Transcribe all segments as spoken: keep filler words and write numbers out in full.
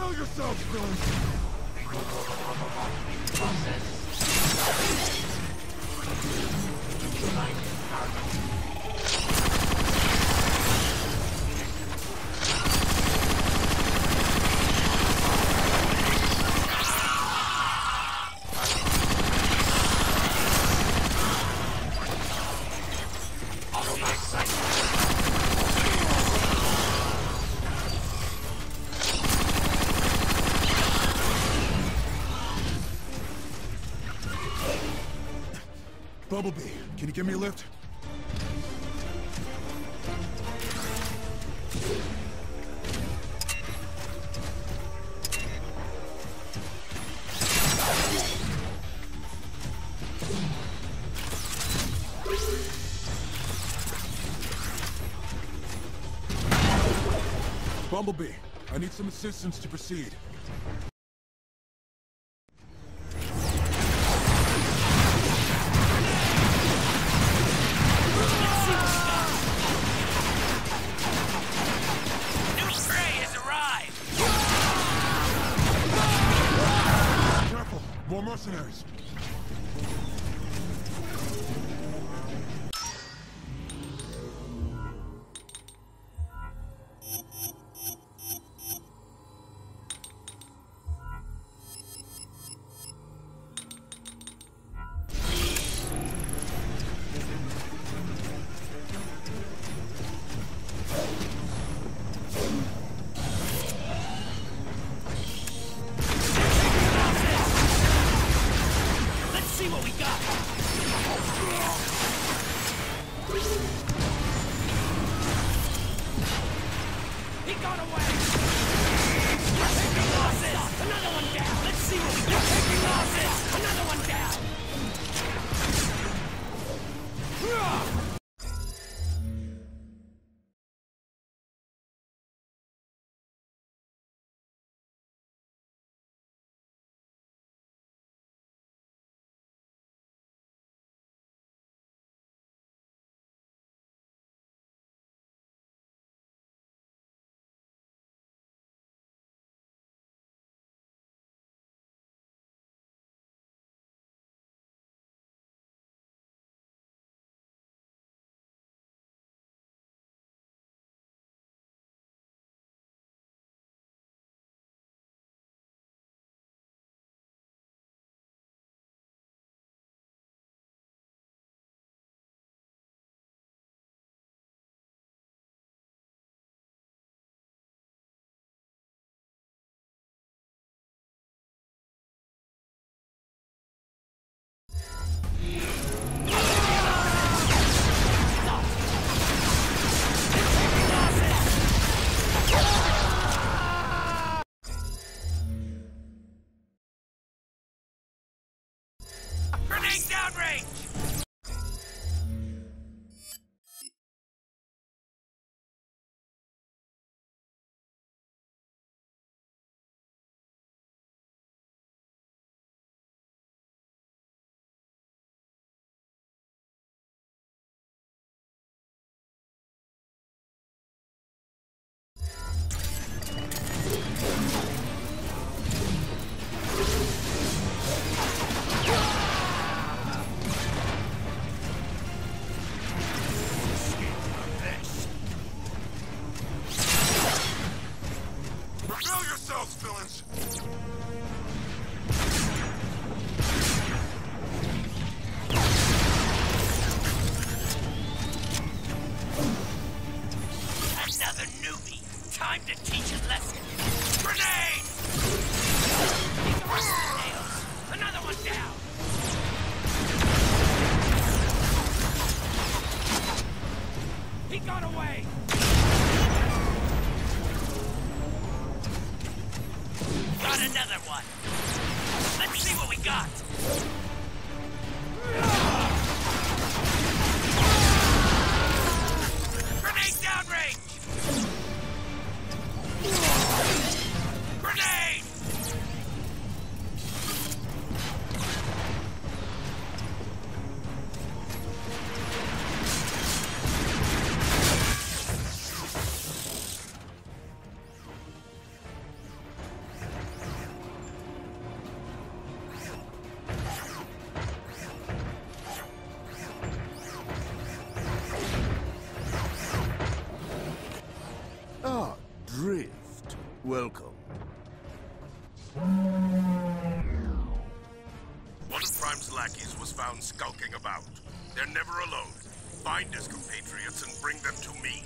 Reveal yourselves, villains! Bumblebee, can you give me a lift? Bumblebee, I need some assistance to proceed. More mercenaries. Villains! Another newbie! Time to teach a lesson! Grenade! Nails! Another one down! He got away! Got another one! Let's see what we got! Grenade downrange! Grenade! Welcome. One of Prime's lackeys was found skulking about. They're never alone. Find his compatriots and bring them to me.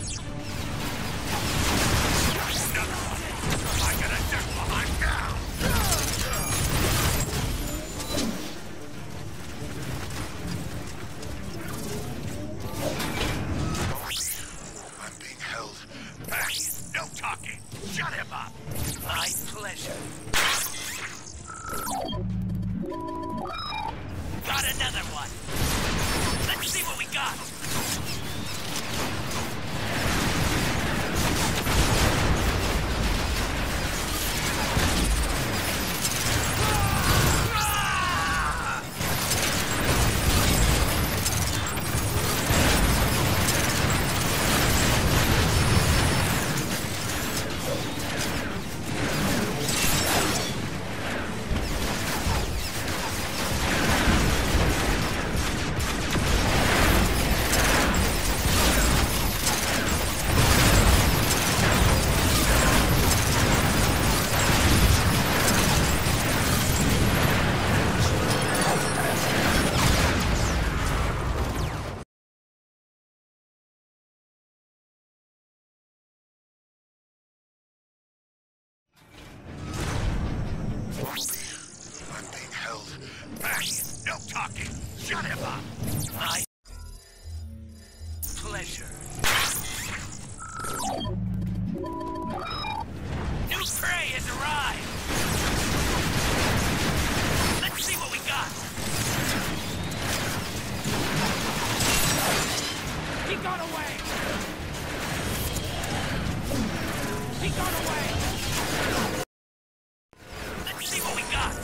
I got a death behind now! I'm being held. Hey, no talking! Shut him up! My pleasure. Got another one. Let's see what we got. I'm being held. Hey, no talking! Shut him up! My pleasure. New prey has arrived. Let's see what we got. He got away. He got away. Let's see what we got.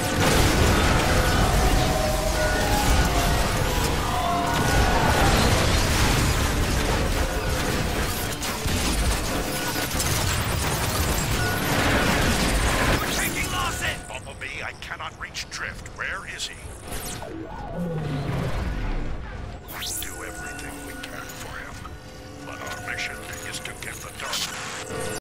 We're taking Lawson. Bumblebee, I cannot reach Drift. Where is he? We'll do everything we can for him. But our mission is to get the Dark.